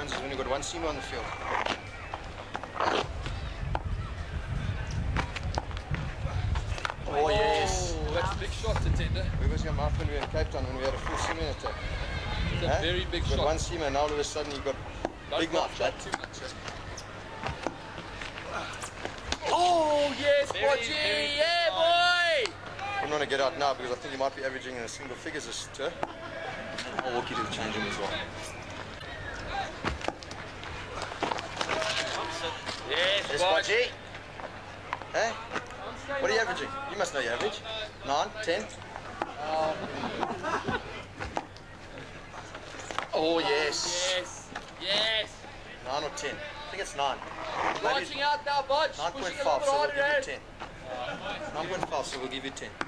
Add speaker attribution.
Speaker 1: ones is when you've got one seamer on the field. Oh yes!
Speaker 2: Oh, that's a big shot, Tatenda.
Speaker 1: Where was your mark when we were in Cape Town when we had a full seamer attack?
Speaker 2: It's a very big shot.
Speaker 1: One seamer, now all of a sudden you've got big mouth.
Speaker 2: Not too much. Oh yes, Boucher! Yeah, boy!
Speaker 1: I don't want to get out now because I think you might be averaging in a single figures this tour. And I'll walk you to the change room as well.
Speaker 2: Yes,
Speaker 1: Boucher. Hey? What are you averaging? You must know your average. 9, 10? Oh yes.
Speaker 2: Yes, yes.
Speaker 1: 9 or 10. I think it's 9.
Speaker 2: Watching out now, Butch.
Speaker 1: 9.5, so we'll give you 10. 9.5, so we'll give you 10.